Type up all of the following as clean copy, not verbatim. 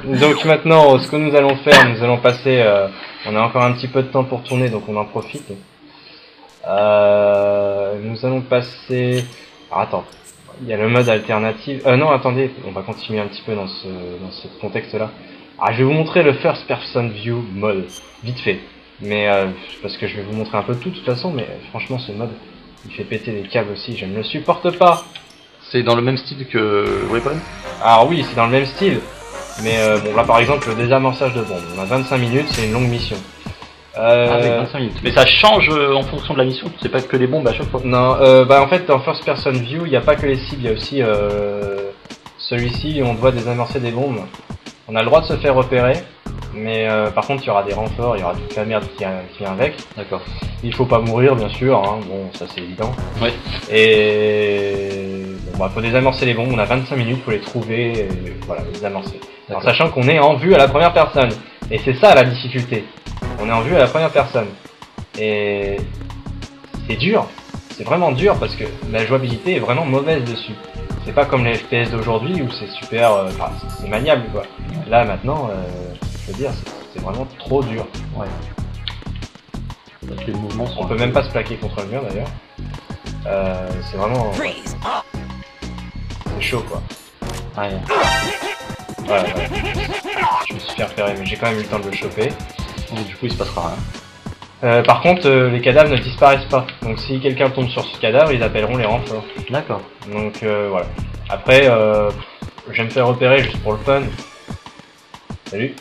Donc maintenant, ce que nous allons faire, nous allons passer... on a encore un petit peu de temps pour tourner, donc on en profite. Nous allons passer... Alors, attends, il y a le mode alternatif... non, attendez, on va continuer un petit peu dans ce contexte-là. Alors, je vais vous montrer le First Person View mode, vite fait. Mais parce que je vais vous montrer un peu tout de toute façon, mais franchement ce mode, il fait péter les câbles aussi, je ne le supporte pas. C'est dans le même style que Weapon? Alors oui, c'est dans le même style, mais bon là par exemple le désamorçage de bombes, on a 25 minutes, c'est une longue mission. Ah oui, 25 minutes. Mais ça change en fonction de la mission, c'est pas que les bombes à chaque fois? Non, bah en fait dans First Person View, il n'y a pas que les cibles, il y a aussi celui-ci, on doit désamorcer des bombes. On a le droit de se faire repérer, mais par contre il y aura des renforts, il y aura toute la merde qui vient avec. D'accord. Il faut pas mourir bien sûr, hein. Bon ça c'est évident. Ouais. Et bon bah faut désamorcer les bombes, on a 25 minutes, faut les trouver, et voilà, les désamorcer. En sachant qu'on est en vue à la première personne. Et c'est ça la difficulté. On est en vue à la première personne. Et c'est dur, c'est vraiment dur parce que la jouabilité est vraiment mauvaise dessus. C'est pas comme les FPS d'aujourd'hui où c'est super, enfin c'est maniable quoi. Là maintenant, je veux dire, c'est vraiment trop dur. Ouais. Donc, les mouvements sont... On peut même pas se plaquer contre le mur d'ailleurs. C'est vraiment... C'est chaud quoi. Ouais. Ouais. Je me suis fait repérer mais j'ai quand même eu le temps de le choper. Donc, du coup il se passera rien. Par contre, les cadavres ne disparaissent pas. Donc si quelqu'un tombe sur ce cadavre, ils appelleront les renforts. D'accord. Donc voilà. Après, je vais me faire repérer juste pour le fun. Salut.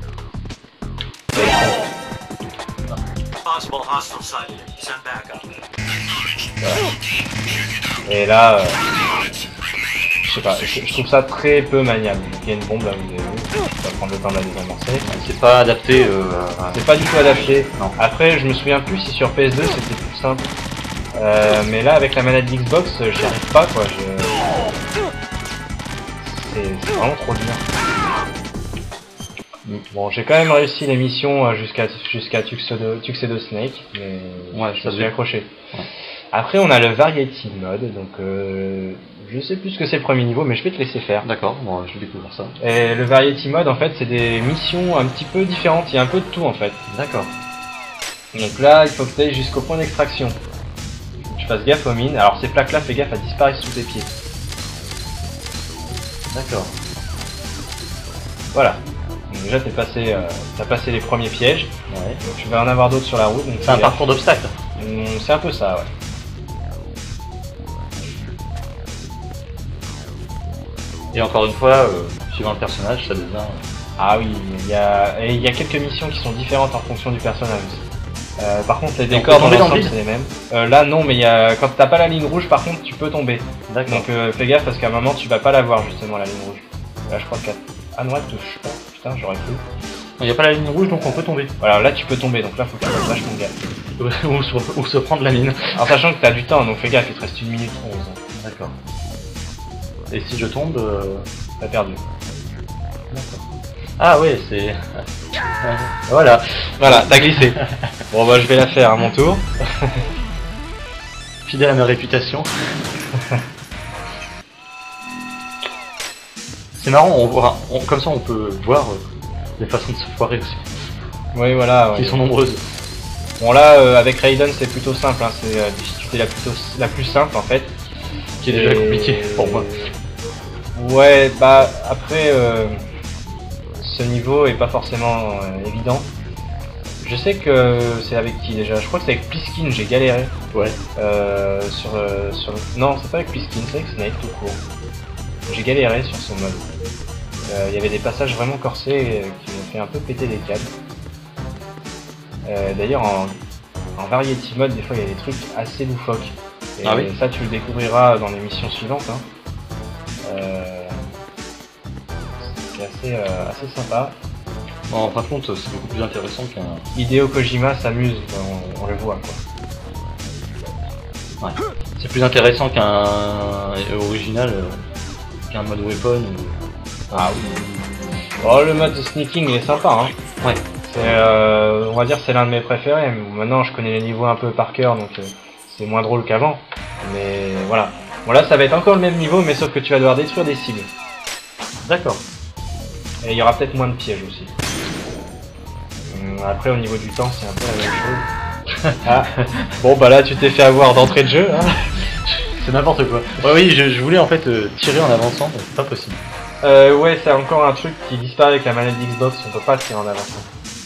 Et là, je sais pas, je trouve ça très peu maniable. Il y a une bombe là, vous avez vu. On va prendre le temps de la désamorcer. C'est pas adapté C'est pas du tout adapté. Non. Après, je me souviens plus si sur PS2 c'était plus simple. Mais là, avec la manette d'Xbox, j'y arrive pas quoi. C'est vraiment trop dur. Bon, j'ai quand même réussi les missions jusqu'à Tuxedo Snake, mais ouais, je me suis accroché. Ouais. Après, on a le Variety Mode, donc je sais plus ce que c'est le premier niveau, mais je vais te laisser faire. D'accord, bon, je vais découvrir ça. Et le Variety Mode, en fait, c'est des missions un petit peu différentes, il y a un peu de tout en fait. D'accord. Donc là, il faut que tu ailles jusqu'au point d'extraction. Tu fasses gaffe aux mines, alors ces plaques-là, fais gaffe à disparaître sous tes pieds. D'accord. Voilà. Donc déjà t'as passé les premiers pièges. Ouais. Donc tu vas en avoir d'autres sur la route. C'est un parcours d'obstacles. C'est un peu ça, ouais. Et encore une fois, suivant le personnage, ça devient... Ah oui, il y a quelques missions qui sont différentes en fonction du personnage. Par contre, les décors dans l'ensemble c'est les mêmes. Là non, mais quand t'as pas la ligne rouge, par contre, tu peux tomber. D'accord. Donc fais gaffe parce qu'à un moment, tu vas pas la voir justement la ligne rouge. Là, je crois que ah non, elle touche pas. Putain, j'aurais cru. Il n'y a pas la ligne rouge, donc on peut tomber. Voilà, là tu peux tomber, donc là faut faire vachement gaffe. ou se prendre la mine. En sachant que t'as du temps, donc fais gaffe, il te reste 1 minute 11. D'accord. Et si je tombe, t'as perdu. D'accord. Ah ouais, c'est... Voilà. Voilà, t'as glissé. Bon bah je vais la faire à mon tour. Fidèle à ma réputation. C'est marrant, comme ça on peut voir les façons de se foirer aussi. Oui voilà. Qui sont nombreuses. Bon là avec Raiden c'est plutôt simple, hein. C'est la difficulté la plus simple en fait. Qui est déjà compliquée pour moi. Ouais bah après ce niveau est pas forcément évident. Je sais que c'est avec qui déjà? Je crois que c'est avec Pliskin, j'ai galéré. Ouais. Non c'est pas avec Pliskin, c'est avec Snake tout court. J'ai galéré sur ce mode. Il y avait des passages vraiment corsés qui m'ont fait un peu péter les câbles. D'ailleurs en Variety Mode, des fois il y a des trucs assez loufoques. Et ah oui. Ça tu le découvriras dans les missions suivantes. Hein. C'est assez sympa. Bon, en fin de compte, c'est beaucoup plus intéressant qu'un... Hideo Kojima s'amuse, on le voit quoi. Ouais. C'est plus intéressant qu'un original, qu'un mode weapon ou... Ah oui. Oh, le mode sneaking il est sympa, hein. Ouais. On va dire c'est l'un de mes préférés. Maintenant je connais les niveaux un peu par cœur, donc c'est moins drôle qu'avant. Mais voilà. Bon là ça va être encore le même niveau, mais sauf que tu vas devoir détruire des cibles. D'accord. Et il y aura peut-être moins de pièges aussi. Après au niveau du temps c'est un peu la même chose. Ah. Bon bah là tu t'es fait avoir d'entrée de jeu hein. C'est n'importe quoi. Ouais, oui, je voulais en fait tirer en avançant, mais c'est pas possible. Ouais c'est encore un truc qui disparaît avec la manette d'Xbox, on peut pas tirer en avançant.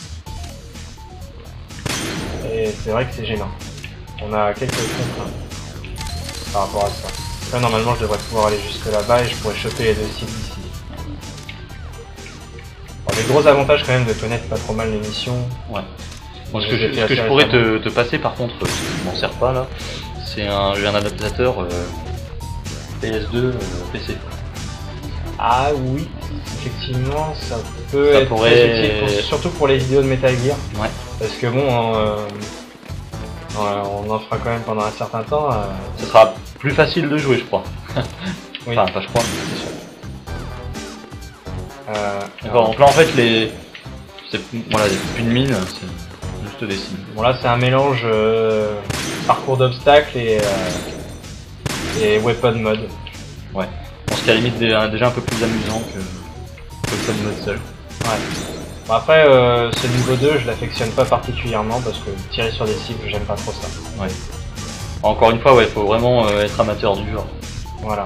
Et c'est vrai que c'est gênant. On a quelques contraintes par rapport à ça. Là normalement je devrais pouvoir aller jusque là-bas et je pourrais choper les deux cibles ici. Alors, les gros avantages quand même de connaître pas trop mal les missions. Ouais. Bon, ce que je pourrais te passer par contre, je m'en sers pas là, c'est j'ai un adaptateur PS2 PC. Ah oui, effectivement ça peut être très utile, surtout pour les vidéos de Metal Gear. Ouais. Parce que bon, on en fera quand même pendant un certain temps. Ce sera plus facile de jouer je crois. Oui. Enfin pas je crois, mais c'est sûr. D'accord, donc là en fait voilà, les plus de mines, c'est juste des cibles. Bon là c'est un mélange parcours d'obstacles et weapon mode. Ouais. Je pense qu'à la limite déjà un peu plus amusant que le fun mode seul. Ouais. Bon, après ce niveau 2 je l'affectionne pas particulièrement parce que tirer sur des cibles j'aime pas trop ça. Ouais. Encore une fois ouais, faut vraiment être amateur du genre. Voilà.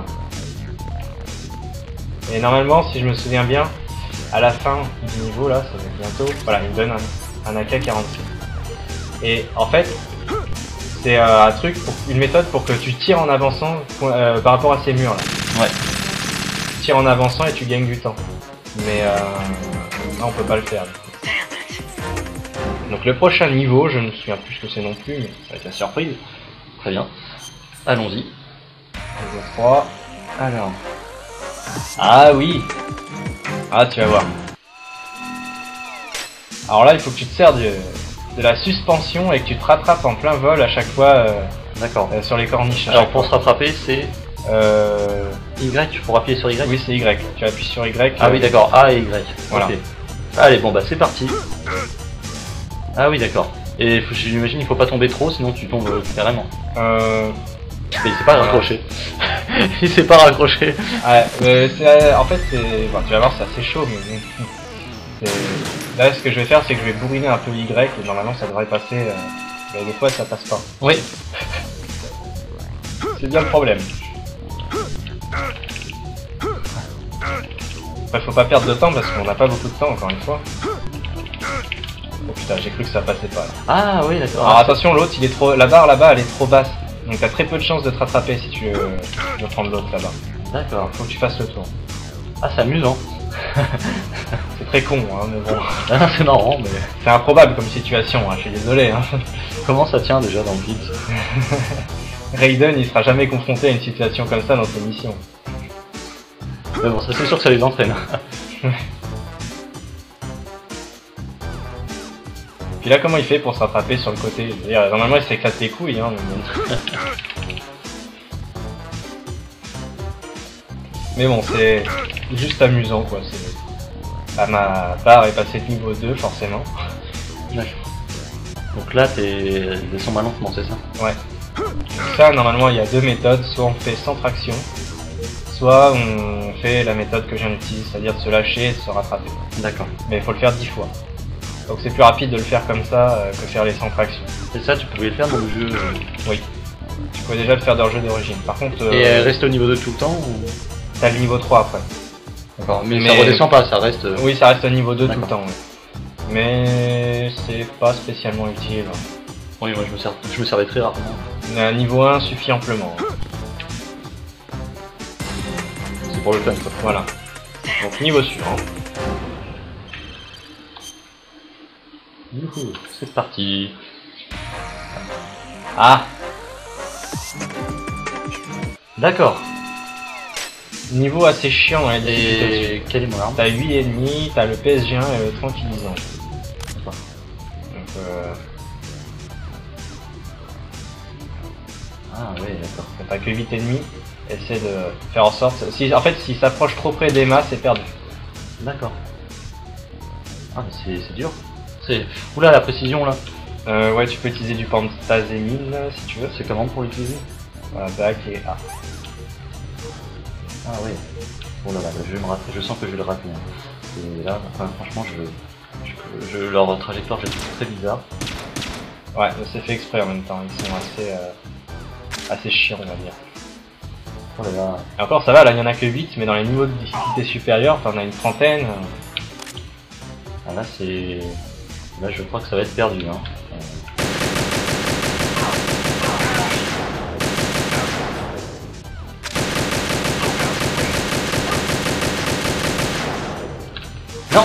Et normalement, si je me souviens bien, à la fin du niveau, là, ça va être bientôt, voilà, il me donne un AK-47. Et en fait, c'est un truc, une méthode pour que tu tires en avançant par rapport à ces murs là. Ouais. Tu tires en avançant et tu gagnes du temps. Mais là, on peut pas le faire. Donc le prochain niveau, je ne me souviens plus ce que c'est non plus, mais ça va être la surprise. Très bien. Allons-y. Niveau 3. Alors. Ah oui. Ah tu vas voir. Alors là il faut que tu te sers de la suspension et que tu te rattrapes en plein vol à chaque fois d'accord. Sur les corniches. Alors pour se rattraper c'est Y pour appuyer sur Y. Oui c'est Y. Tu appuies sur Y. Ah oui d'accord, A et Y. Voilà. Okay. Allez bon bah c'est parti. Ah oui d'accord. Et j'imagine il faut pas tomber trop sinon tu tombes carrément. Mais il s'est pas raccroché. Il s'est pas raccroché. Ouais, en fait, bon, tu vas voir, c'est assez chaud, mais là, ce que je vais faire, c'est que je vais bourriner un peu Y, et normalement, ça devrait passer. Mais des fois, ça passe pas. Oui. C'est bien le problème. Après, faut pas perdre de temps parce qu'on n'a pas beaucoup de temps, encore une fois. Oh putain, j'ai cru que ça passait pas. Là. Ah oui, d'accord. Alors attention, l'autre, il est trop. La barre là-bas, elle est trop basse. Donc t'as très peu de chances de te rattraper si tu veux prendre l'autre là-bas. D'accord. Faut que tu fasses le tour. Ah c'est amusant. C'est très con hein, mais bon. Ah, c'est marrant mais... C'est improbable comme situation, hein, je suis désolé. Hein. Comment ça tient déjà dans le vide? Raiden il sera jamais confronté à une situation comme ça dans ses missions. Mais bon ça c'est sûr que ça les entraîne. Puis là comment il fait pour se rattraper sur le côté? Normalement il s'éclate les couilles hein, mais bon c'est juste amusant quoi. Là, ma barre est passée de niveau 2 forcément. D'accord. Donc là t'es descends lentement c'est ça? Ouais. Donc ça normalement il y a deux méthodes, soit on fait sans traction, soit on fait la méthode que je viens d'utiliser, c'est-à-dire de se lâcher et de se rattraper. D'accord. Mais il faut le faire 10 fois. Donc c'est plus rapide de le faire comme ça que faire les sans traction. Et ça tu pouvais le faire dans le jeu Oui. Tu pouvais déjà le faire dans le jeu d'origine. Par contre... Et reste au niveau 2 tout le temps ou... T'as le niveau 3 après. D'accord, mais ça redescend pas, ça reste... Oui, ça reste au niveau 2 tout le temps, oui. Mais c'est pas spécialement utile. Oui, moi je me servais très rarement. Mais niveau 1 suffit amplement. C'est pour le fun quoi. Voilà. Donc niveau suivant. Youhou, c'est parti. Ah. D'accord. Niveau assez chiant, hein, et quel est mon arme? T'as 8 ennemis, t'as le PSG1 et le tranquillisant. D'accord. Donc Ah oui, d'accord. T'as que 8 ennemis, essaie de faire en sorte... En fait, s'ils s'approchent trop près d'Emma, c'est perdu. D'accord. Ah mais c'est dur. Oula la précision là. Ouais, tu peux utiliser du pentazémine si tu veux. C'est comment pour l'utiliser? Voilà, back et A. Ah oui. Oh là là, je sens que je vais le rater. c'est là, enfin, franchement, leur trajectoire, je la trouve très bizarre. Ouais, c'est fait exprès en même temps, ils sont assez chiants, on va dire. Oh là là. Et encore, ça va, là, il y en a que 8, mais dans les niveaux de difficulté supérieurs, t'en as une trentaine. Ah, là, c'est... Là, je crois que ça va être perdu, hein. Non.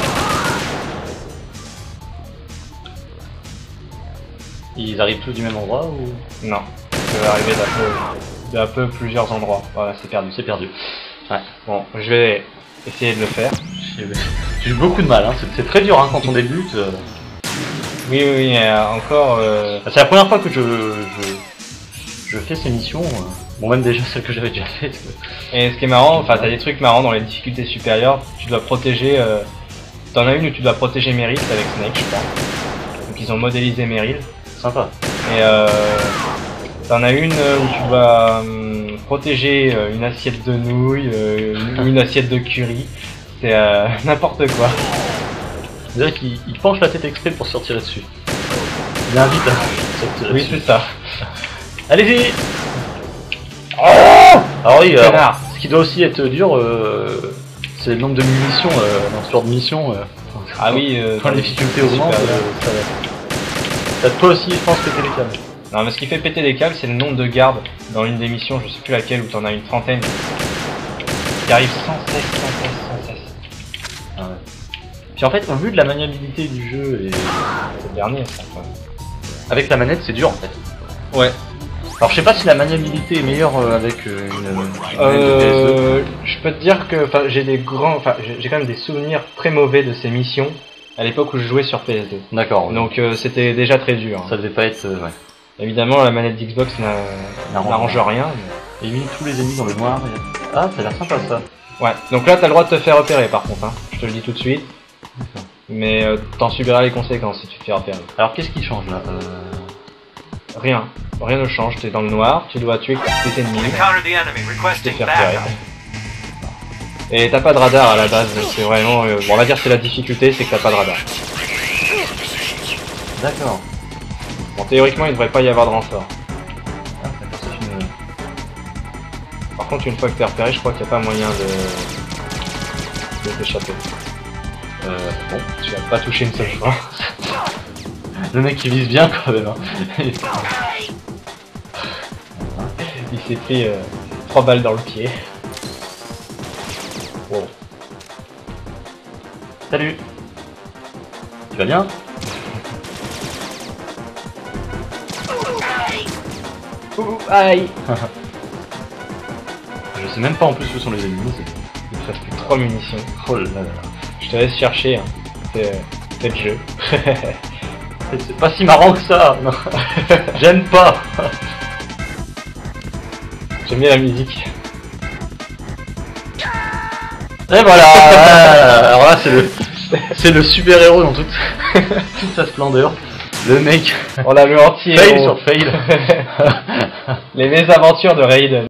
Ils arrivent tous du même endroit ou... Non, ça peut arriver d'un peu plusieurs endroits. Voilà, c'est perdu. C'est perdu. Ouais. Bon, je vais essayer de le faire. J'ai eu beaucoup de mal, hein. C'est très dur hein, quand on débute. Oui, encore... C'est la première fois que je fais ces missions. Bon, même déjà celles que j'avais déjà faites. Et ce qui est marrant, enfin t'as des trucs marrants dans les difficultés supérieures, tu dois protéger... T'en as une où tu dois protéger Meryl avec Snake, je crois. Donc ils ont modélisé Meryl. Sympa. Et t'en as une où tu dois protéger une assiette de nouilles, ou une assiette de curry. C'est n'importe quoi. On dirait qu'il penche la tête exprès pour sortir dessus. Il invite à sortir Oui, dessus. c'est ça. Allez-y. Oh alors oui, ce qui doit aussi être dur, c'est le nombre de munitions dans ce genre de mission. Ah oui, quand la difficulté augmente, ça toi aussi, je pense, péter les câbles. Non, mais ce qui fait péter les câbles, c'est le nombre de gardes dans une des missions, je sais plus laquelle, où t'en as une trentaine, qui arrivent sans cesse. Ah ouais. Puis en fait, au vu de la maniabilité du jeu et... C'est le dernier, ça, quoi. Avec la manette, c'est dur en fait. Ouais. Alors je sais pas si la maniabilité est meilleure avec une manette de PS2. Je peux te dire que j'ai quand même des souvenirs très mauvais de ces missions à l'époque où je jouais sur PS2. D'accord. Donc c'était déjà très dur. Ça devait pas être... ouais. Évidemment la manette d'Xbox n'arrange rien. Mais... Et mis tous les ennemis dans le noir. Ah, ça a l'air sympa ça. Ouais, donc là t'as le droit de te faire repérer par contre, hein. Je te le dis tout de suite. Mais t'en subiras les conséquences si tu te fais repérer. Alors qu'est-ce qui change là Rien ne change, t'es dans le noir, tu dois tuer tes ennemis, te faire repérer. Et t'as pas de radar à la base, c'est vraiment... bon, on va dire que c'est la difficulté, c'est que t'as pas de radar. D'accord. Bon, théoriquement il devrait pas y avoir de renfort. Ah, d'accord, c'est une... Par contre une fois que t'es repéré, je crois qu'il n'y a pas moyen de t'échapper. Bon, tu vas pas toucher une seule fois. Le mec il vise bien quand même. Hein. Il s'est pris 3 balles dans le pied. Wow. Salut. Tu vas bien? Ouh, aïe. Je sais même pas en plus où sont les ennemis. Il te reste plus que 3 munitions. Oh là là. Je te laisse chercher, hein. C'est le jeu. C'est pas si marrant que ça. J'aime pas. J'aime bien la musique. Et voilà. Alors là c'est le super héros dans toute sa splendeur. Le mec. On a le entier. Fail sur fail. Les mésaventures de Raiden.